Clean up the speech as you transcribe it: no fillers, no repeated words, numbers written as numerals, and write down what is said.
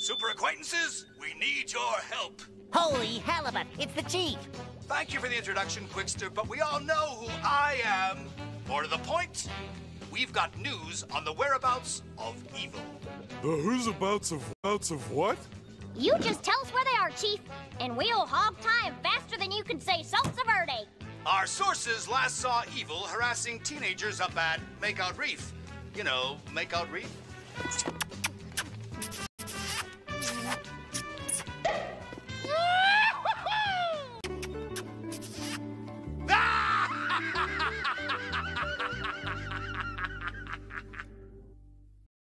Super acquaintances, we need your help. Holy halibut, it's the chief. Thank you for the introduction, Quickster, but we all know who I am. More to the point, we've got news on the whereabouts of evil. The who's-abouts of what? You just tell us where they are, Chief, and we'll hog time faster than you can say salsa verde. Our sources last saw evil harassing teenagers up at Makeout Reef. You know, Makeout Reef?